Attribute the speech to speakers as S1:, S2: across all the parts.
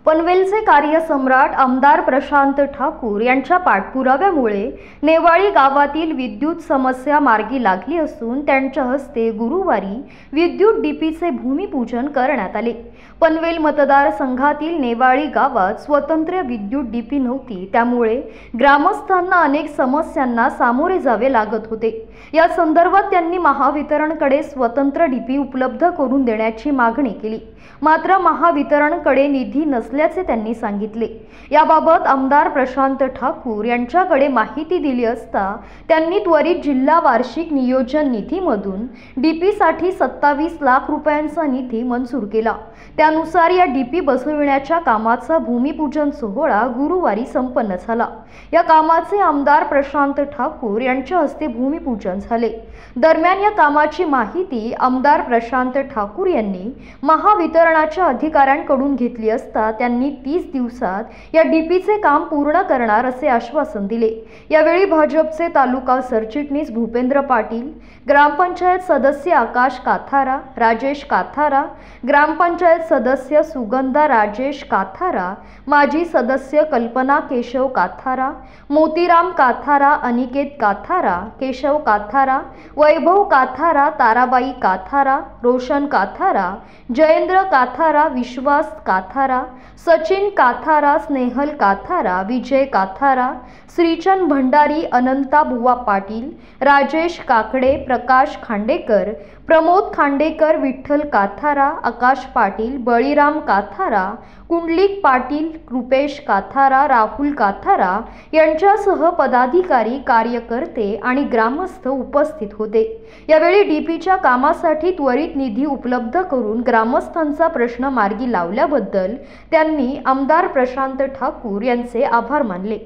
S1: पनवेलचे कार्यसम्राट आमदार प्रशांत ठाकूर यांच्या पाठपुराव्यामुळे नेवाळी गावातील विद्युत समस्या मार्गी लागली असून त्यांच्या हस्ते गुरुवारी विद्युत डीपीचे भूमिपूजन करण्यात आले। पनवेल मतदारसंघातील नेवाळी गावात स्वतंत्र विद्युत डीपी नव्हती, त्यामुळे ग्रामस्थांना अनेक समस्यांना सामोरे जावे लागत होते। या संदर्भात त्यांनी महावितरणकडे स्वतंत्र डीपी उपलब्ध करून देण्याची मागणी केली, मात्र महावितरणकडे निधी नसल्याचे त्यांनी सांगितले। याबाबत आमदार प्रशांत ठाकूर यांच्याकडे माहिती दिली असता त्यांनी त्वरित जिल्हा वार्षिक नियोजन निधीमधून डीपीसाठी 27 लाख रुपयांचा निधी मंजूर केला। त्यानुसार या डीपी बसविण्याच्या कामाचा भूमिपूजन सोहळा गुरुवारी संपन्न झाला। या कामाचे आमदार प्रशांत ठाकूर यांच्या हस्ते भूमिपूजन झाले। दरम्यान या कामाची माहिती आमदार प्रशांत ठाकूर यांनी महावितरणच्या अधिकाऱ्यांकडून घेतली असता त्यांनी 30 दिवसात या डीपीचे काम पूर्ण करणार असे आश्वासन दिले। यावेळी भाजपचे तालुका सरचिटणीस भूपेंद्र पाटील, ग्रामपंचायत सदस्य आकाश काथारा, राजेश काथारा, ग्रामपंचायत सदस्य सुगंधा राजेश काथारा, माजी सदस्य कल्पना केशव काथारा, मोतीराम काथारा, अनिकेत काथारा, केशव काथारा, वैभव काथारा, ताराबाई काथारा, रोशन काथारा, जयेंद्र काथारा, विश्वास काथारा, सचिन काथारा, स्नेहल काथारा, विजय काथारा, श्रीचंद भंडारी, अनंता बुवा पाटील, राजेश काकडे, प्रकाश खांडेकर, प्रमोद खांडेकर, विठ्ठल काथारा, आकाश पाटील, बळीराम काथारा, कुंडलिक पाटील, रुपेश काथारा, राहुल काथारा यांच्यासह पदाधिकारी, कार्यकर्ते आणि ग्रामस्थ उपस्थित होते। यावेळी डीपीच्या कामासाठी त्वरित निधी उपलब्ध करून ग्रामस्थांचा प्रश्न मार्गी लावल्याबद्दल त्यांनी आमदार प्रशांत ठाकूर यांचे आभार मानले।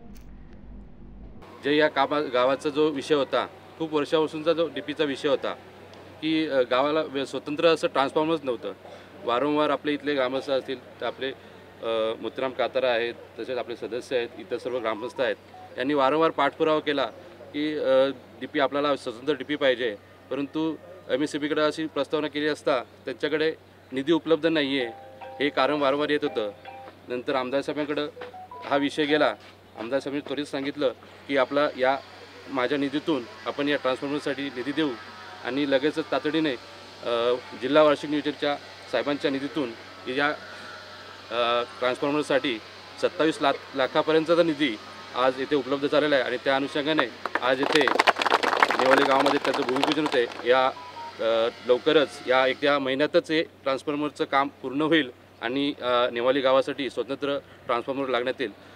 S2: जे या गावाचा जो विषय होता, खूप वर्षापासूनचा जो डीपीचा विषय होता की गावाला स्वतंत्र असं ट्रान्सफॉर्मर्स नव्हतं। वारंवार आपले इथले ग्रामस्थ असतील, तर आपले मोतीराम काथारा आहेत, तसेच आपले सदस्य आहेत, इतर सर्व ग्रामस्थ आहेत, यांनी वारंवार पाठपुरावा केला की डीपी आपल्याला स्वतंत्र डीपी पाहिजे, परंतु MSEBीकडे अशी प्रस्तावना केली असता त्यांच्याकडे निधी उपलब्ध नाही आहे, हे कारण वारंवार येत होतं। नंतर आमदार साहेबांकडे हा विषय गेला। आमदार साहेबांनी त्वरित सांगितलं की आपला या माझ्या निधीतून आपण या ट्रान्सफॉर्मरसाठी निधी देऊ आणि लगेचच तातडीने जिल्हा वार्षिक नियोजनच्या साहेबांच्या निधीतून या ट्रान्सफॉर्मरसाठी 27 लाखापर्यंतचा निधी आज येथे उपलब्ध झालेला आहे आणि त्या अनुषंगाने आज येथे नेवाळी गावामध्ये त्याचं भूमिपूजन होते। या लवकरच या महिन्यातच हे ट्रान्सफॉर्मरचं काम पूर्ण होईल आणि नेवाळी गावासाठी स्वतंत्र ट्रान्सफॉर्मर लागण्यात येईल।